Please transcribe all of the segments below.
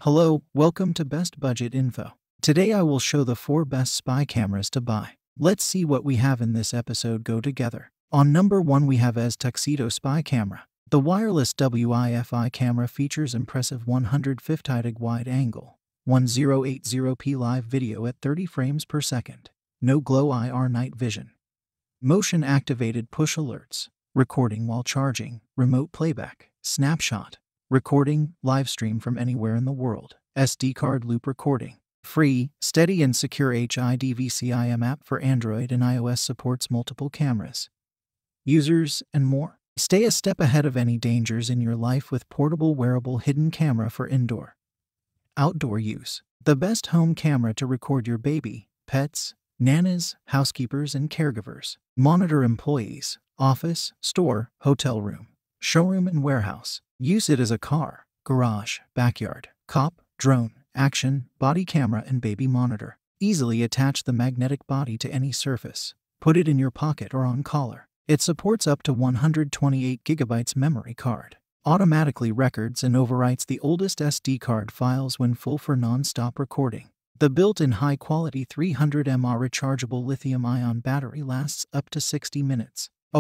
Hello, welcome to Best Budget Info. Today I will show the 4 best spy cameras to buy. Let's see what we have in this episode go together. On number 1 we have EZ Tuxedo Spy Camera. The wireless Wi-Fi camera features impressive 150 wide angle, 1080p live video at 30 frames per second, no glow IR night vision, motion activated push alerts, recording while charging, remote playback, snapshot, recording, live stream from anywhere in the world, SD card loop recording. Free, steady and secure HIDVCIM app for Android and iOS, supports multiple cameras, users, and more. Stay a step ahead of any dangers in your life with portable wearable hidden camera for indoor, outdoor use. The best home camera to record your baby, pets, nanas, housekeepers, and caregivers. Monitor employees, office, store, hotel room, showroom, and warehouse. Use it as a car, garage, backyard, cop, drone, action, body camera, and baby monitor. Easily attach the magnetic body to any surface. Put it in your pocket or on collar. It supports up to 128 GB memory card. Automatically records and overwrites the oldest SD card files when full for non-stop recording. The built-in high-quality 300 mAh rechargeable lithium-ion battery lasts up to 60 minutes. A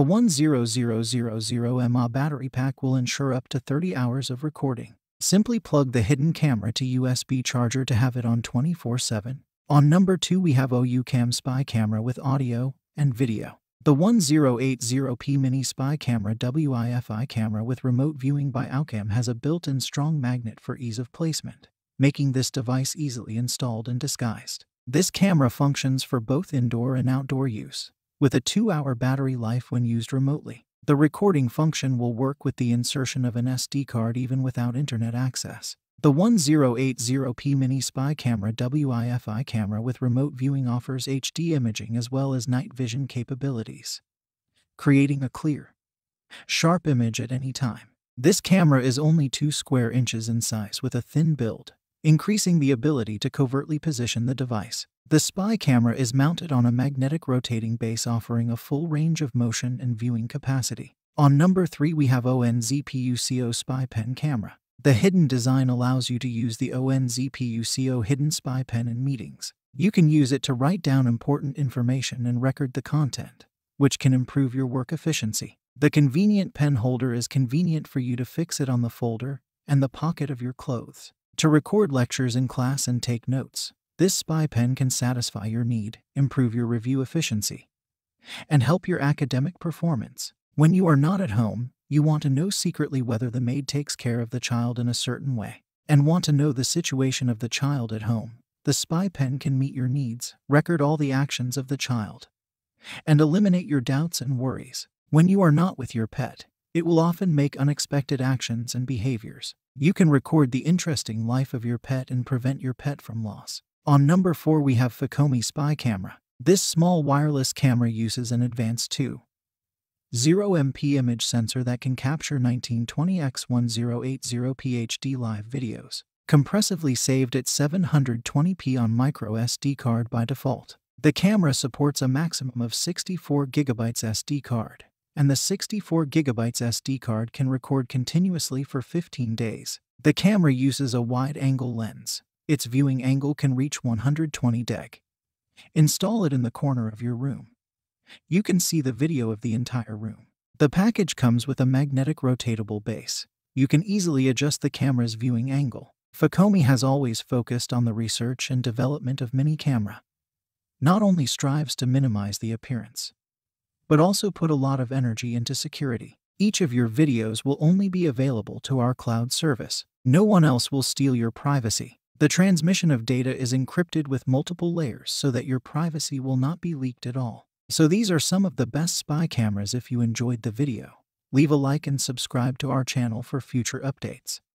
10000 mAh battery pack will ensure up to 30 hours of recording. Simply plug the hidden camera to USB charger to have it on 24/7. On number 2 we have OUCam Spy Camera with audio and video. The 1080p Mini Spy Camera Wi-Fi camera with remote viewing by OUCam has a built-in strong magnet for ease of placement, making this device easily installed and disguised. This camera functions for both indoor and outdoor use, with a 2-hour battery life when used remotely. The recording function will work with the insertion of an SD card even without internet access. The 1080p Mini Spy Camera Wi-Fi camera with remote viewing offers HD imaging as well as night vision capabilities, creating a clear, sharp image at any time. This camera is only 2 square inches in size with a thin build, increasing the ability to covertly position the device. The spy camera is mounted on a magnetic rotating base offering a full range of motion and viewing capacity. On number 3 we have ONZPUCO Spy Pen Camera. The hidden design allows you to use the ONZPUCO hidden spy pen in meetings. You can use it to write down important information and record the content, which can improve your work efficiency. The convenient pen holder is convenient for you to fix it on the folder and the pocket of your clothes. To record lectures in class and take notes, this spy pen can satisfy your need, improve your review efficiency, and help your academic performance. When you are not at home, you want to know secretly whether the maid takes care of the child in a certain way, and want to know the situation of the child at home. The spy pen can meet your needs, record all the actions of the child, and eliminate your doubts and worries. When you are not with your pet, it will often make unexpected actions and behaviors. You can record the interesting life of your pet and prevent your pet from loss. On number 4 we have Ficomi Spy Camera. This small wireless camera uses an advanced 2.0MP image sensor that can capture 1920x1080p HD live videos, compressively saved at 720p on micro SD card by default. The camera supports a maximum of 64 GB SD card, and the 64 GB SD card can record continuously for 15 days. The camera uses a wide-angle lens. Its viewing angle can reach 120 deg. Install it in the corner of your room. You can see the video of the entire room. The package comes with a magnetic rotatable base. You can easily adjust the camera's viewing angle. Ficomi has always focused on the research and development of mini camera. Not only strives to minimize the appearance, but also put a lot of energy into security. Each of your videos will only be available to our cloud service. No one else will steal your privacy. The transmission of data is encrypted with multiple layers so that your privacy will not be leaked at all. So these are some of the best spy cameras. If you enjoyed the video, leave a like and subscribe to our channel for future updates.